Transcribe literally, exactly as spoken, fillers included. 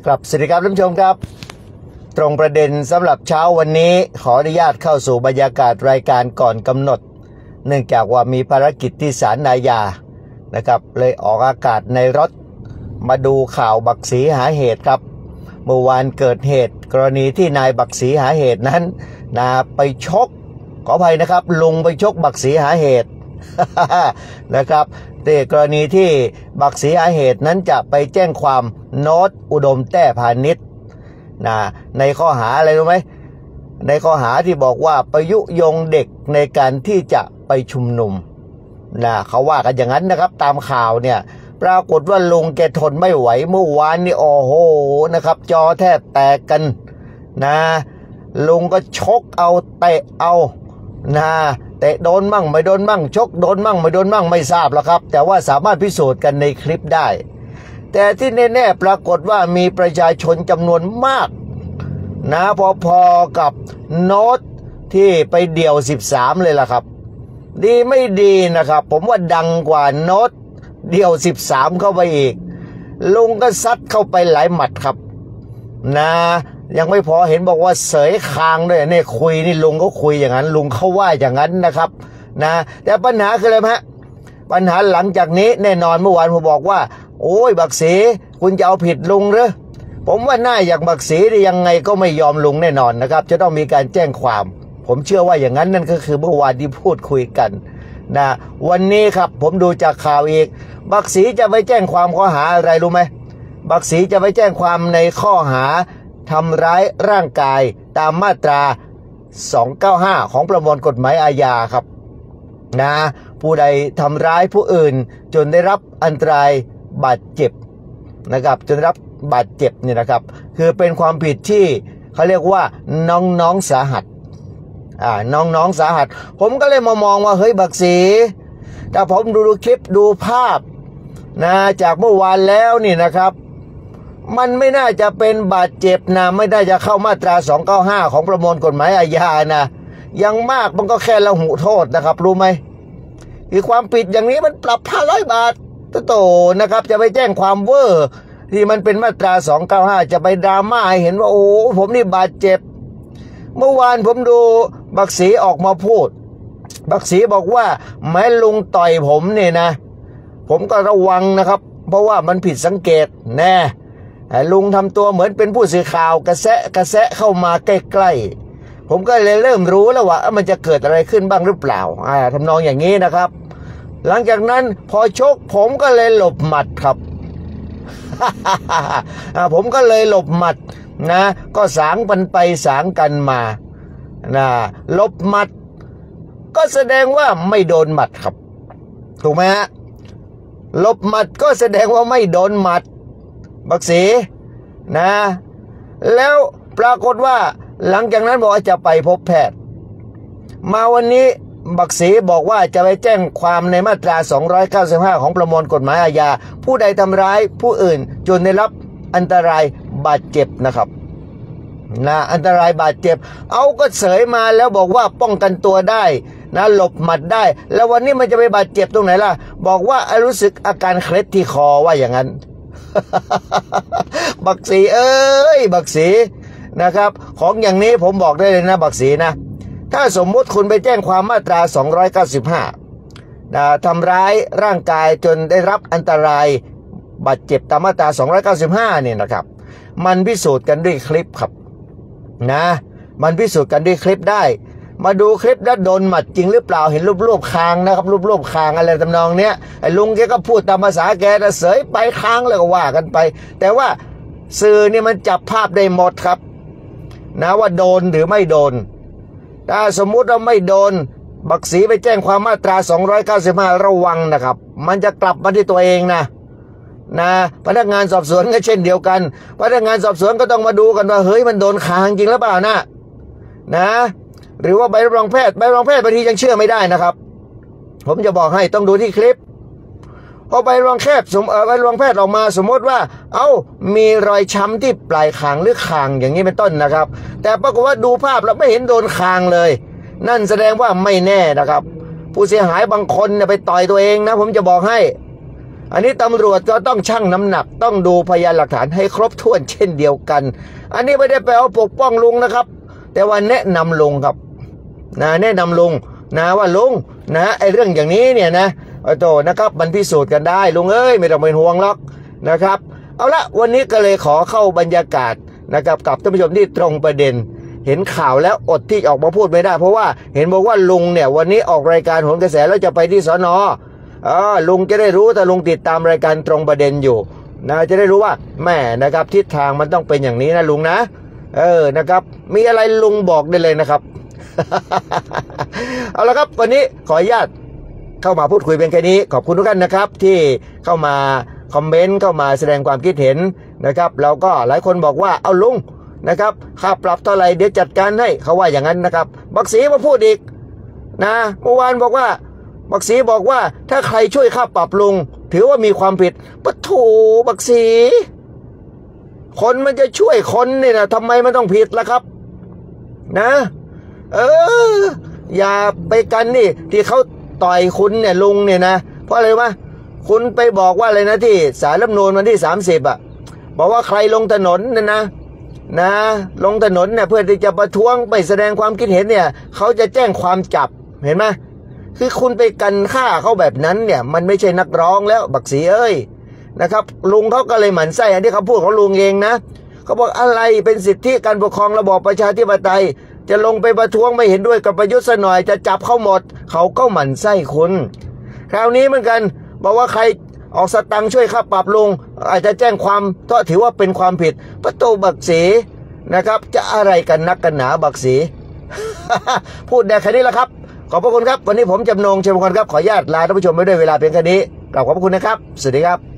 ครับสวัสดีครับท่านผู้ชมครับตรงประเด็นสำหรับเช้าวันนี้ขออนุญาตเข้าสู่บรรยากาศรายการก่อนกำหนดเนื่องจากว่ามีภารกิจที่ศาลอาญานะครับเลยออกอากาศในรถมาดูข่าวบักสีหาเหตุครับเมื่อวานเกิดเหตุกรณีที่นายบักสีหาเหตุนั้นนาไปชกขออภัยนะครับลุงไปชกบักสีหาเหตุ นะครับแต่กรณีที่บักสีหาเหตุนั้นจะไปแจ้งความโน้ตอุดมแต้พาณิชย์นะในข้อหาอะไรรู้ไหมในข้อหาที่บอกว่าประยุยงเด็กในการที่จะไปชุมนุมนะเขาว่ากันอย่างนั้นนะครับตามข่าวเนี่ยปรากฏว่าลุงแกทนไม่ไหวเมื่อวานนี่โอ้โหนะครับจอแทบแตกกันนะลุงก็ชกเอาเตะเอานะเตะโดนมั่งไม่โดนมั่งชกโดนมั่งไม่โดนมั่งไม่ทราบหรอกครับแต่ว่าสามารถพิสูจน์กันในคลิปได้แต่ที่แน่ๆปรากฏว่ามีประชาชนจำนวนมากนะพอๆกับโน้ตที่ไปเดี่ยวสิบสามเลยล่ะครับดีไม่ดีนะครับผมว่าดังกว่าโน้ตเดี่ยวสิบสามเข้าไปอีกลุงก็ซัดเข้าไปหลายหมัดครับนะยังไม่พอเห็นบอกว่าเสยคางด้วยเนี่ยคุยนี่ลุงก็คุยอย่างนั้นลุงเขาว่าอย่างนั้นนะครับนะแต่ปัญหาคืออะไรฮะปัญหาหลังจากนี้แน่นอนเมื่อวานผมบอกว่าโอ้ยบักสีคุณจะเอาผิดลุงหรือผมว่าหน้าอย่างบักสียังไงก็ไม่ยอมลุงแน่นอนนะครับจะต้องมีการแจ้งความผมเชื่อว่าอย่างนั้นนั่นก็คือเมื่อวานที่พูดคุยกันนะวันนี้ครับผมดูจากข่าวอีกบักสีจะไปแจ้งความข้อหาอะไรรู้ไหมบักสีจะไปแจ้งความในข้อหาทำร้ายร่างกายตามมาตราสองเก้าห้าของประมวลกฎหมายอาญาครับนะผู้ใดทำร้ายผู้อื่นจนได้รับอันตรายบาดเจ็บนะครับจนได้รับบาดเจ็บเนี่ยนะครับคือเป็นความผิดที่เขาเรียกว่าน้องๆสาหัสอ่าน้องๆสาหัสผมก็เลยมามองว่าเฮ้ยบักสีแต่ผมดูดูคลิปดูภาพนะจากเมื่อวานแล้วนี่นะครับมันไม่น่าจะเป็นบาดเจ็บนะไม่ได้จะเข้ามาตราสองเก้าห้าของประมวลกฎหมายอาญานะยังมากมันก็แค่ละหุโทษนะครับรู้ไหมคือความผิดอย่างนี้มันปรับห้าร้อยบาทโตนะครับจะไปแจ้งความเวอร์ที่มันเป็นมาตราสองเก้าห้าจะไปดราม่าให้เห็นว่าโอ้ผมนี่บาดเจ็บเมื่อวานผมดูบักสีออกมาพูดบักสีบอกว่าแม้ลุงต่อยผมเนี่ยนะผมก็ระวังนะครับเพราะว่ามันผิดสังเกตแน่ลุงทำตัวเหมือนเป็นผู้สื่อข่าวกระแสะกระแสะเข้ามาใกล้ๆผมก็เลยเริ่มรู้แล้วว่ามันจะเกิดอะไรขึ้นบ้างหรือเปล่าอ่าทำนองอย่างนี้นะครับหลังจากนั้นพอชกผมก็เลยหลบหมัดครับ ผมก็เลยหลบหมัดนะก็สางกันไปสางกันมานะหลบหมัดก็แสดงว่าไม่โดนหมัดครับถูกไหมฮะหลบหมัดก็แสดงว่าไม่โดนหมัดบักสีนะแล้วปรากฏว่าหลังจากนั้นบอกว่าจะไปพบแพทย์มาวันนี้บักสีบอกว่าจะไปแจ้งความในมาตราสองร้อยเก้าสิบห้าของประมวลกฎหมายอาญาผู้ใดทำร้ายผู้อื่นจนได้รับอันตรายบาดเจ็บนะครับนะอันตรายบาดเจ็บเอาก็เสยมาแล้วบอกว่าป้องกันตัวได้นะหลบหมัดได้แล้ววันนี้มันจะไปบาดเจ็บตรงไหนล่ะบอกว่ารู้สึกอาการเคล็ดที่คอว่าอย่างนั้น บักสีเอ้ยบักสีนะครับของอย่างนี้ผมบอกได้เลยนะบักสีนะถ้าสมมุติคุณไปแจ้งความมาตราสองร้อยเก้าสิบห้านะทำร้ายร่างกายจนได้รับอันตรายบาดเจ็บตามมาตราสองร้อยเก้าสิบห้าเนี่ยนะครับมันพิสูจน์กันด้วยคลิปครับนะมันพิสูจน์กันด้วยคลิปได้มาดูคลิปแล้วโดนหมัดจริงหรือเปล่าเห็นรูปๆคางนะครับรูปๆคางอะไรทำนองเนี้ยไอ้ลุงแกก็พูดตามภาษาแกนะเสยไปค้างแล้วก็ว่ากันไปแต่ว่าสื่อนี่มันจับภาพได้หมดครับนะว่าโดนหรือไม่โดนถ้าสมมุติเราไม่โดนบักสีไปแจ้งความมาตราสองร้อยเก้าสิบห้าระวังนะครับมันจะกลับมาที่ตัวเองนะนะพนักงานสอบสวนก็เช่นเดียวกันพนักงานสอบสวนก็ต้องมาดูกันว่าเฮ้ยมันโดนคางจริงหรือเปล่านะนะหรือว่าใบรับรองแพทย์ใบรับรองแพทย์บางทียังเชื่อไม่ได้นะครับผมจะบอกให้ต้องดูที่คลิปพอใบรับรองแพทย์สมเออใบรับรองแพทย์ออกมาสมมติว่าเอ้ามีรอยช้ำที่ปลายคางหรือคางอย่างนี้เป็นต้นนะครับแต่ปรากฏว่าดูภาพแล้วไม่เห็นโดนคางเลยนั่นแสดงว่าไม่แน่นะครับผู้เสียหายบางคนเนี่ยไปต่อยตัวเองนะผมจะบอกให้อันนี้ตำรวจก็ต้องชั่งน้ำหนักต้องดูพยานหลักฐานให้ครบถ้วนเช่นเดียวกันอันนี้ไม่ได้แปลว่าปกป้องลุงนะครับแต่ว่าแนะนำลุงครับนะแนะนำลุงนะว่าลุงนะไอเรื่องอย่างนี้เนี่ยนะโอ้โตนะครับมันพิสูจน์กันได้ลุงเอ้ยไม่ต้องเป็นห่วงหรอกนะครับเอาละวันนี้ก็เลยขอเข้าบรรยากาศนะครับกับท่านผู้ชมที่ตรงประเด็นเห็นข่าวแล้วอดที่ออกมาพูดไม่ได้เพราะว่าเห็นบอกว่าลุงเนี่ยวันนี้ออกรายการโหนกระแสแล้วจะไปที่สน.อ๋อลุงจะได้รู้แต่ลุงติดตามรายการตรงประเด็นอยู่นะจะได้รู้ว่าแม่นะครับทิศทางมันต้องเป็นอย่างนี้นะลุงนะเออนะครับมีอะไรลุงบอกได้เลยนะครับ เอาละครับวันนี้ขออนุญาตเข้ามาพูดคุยเป็นแค่นี้ขอบคุณทุกท่านนะครับที่เข้ามาคอมเมนต์เข้ามาแสดงความคิดเห็นนะครับเราก็หลายคนบอกว่าเอาลุงนะครับค่าปรับเท่าไหร่เดี๋ยวจัดการให้เขาว่าอย่างนั้นนะครับบักศรีมาพูดอีกนะเมื่อวานบอกว่าบักศรีบอกว่าถ้าใครช่วยค่าปรับลุงถือว่ามีความผิดปะโถบักศรีคนมันจะช่วยคนเนี่ยนะทำไมมันต้องผิดล่ะครับนะเอออย่าไปกันนี่ที่เขาต่อยคุณเนี่ยลุงเนี่ยนะเพราะอะไรวะคุณไปบอกว่าอะไรนะที่ศาลรัฐธรรมนูญวันที่สามสิบอ่ะบอกว่าใครลงถนนเนี่ยนะนะลงถนนเนี่ยเพื่อที่จะประท้วงไปแสดงความคิดเห็นเนี่ยเขาจะแจ้งความจับเห็นไหมคือคุณไปกันฆ่าเขาแบบนั้นเนี่ยมันไม่ใช่นักร้องแล้วบักศรีเอ้ยนะครับลุงเขาก็เลยหมั่นไส้อันที่เขาพูดของลุงเองนะเขาบอกอะไรเป็นสิทธิการปกครองระบอบประชาธิปไตยจะลงไปประท้วงไม่เห็นด้วยกับประยุทธ์ซะหน่อยจะจับเขาหมดเขาก็หมั่นไส้คุณคราวนี้เหมือนกันบอกว่าใครออกสตังค์ช่วยค่าปรับลุงอาจจะแจ้งความเพราะถือว่าเป็นความผิดประตูบักศรีนะครับจะอะไรกันนักกันหนาบักศรี พูดได้แค่นี้แหละครับขอบพระคุณครับวันนี้ผมจำนงเชิญมงคลครับขออนุญาตลาท่านผู้ชมไปด้วยเวลาเพียงแค่นี้กราบขอบพระคุณนะครับสวัสดีครับ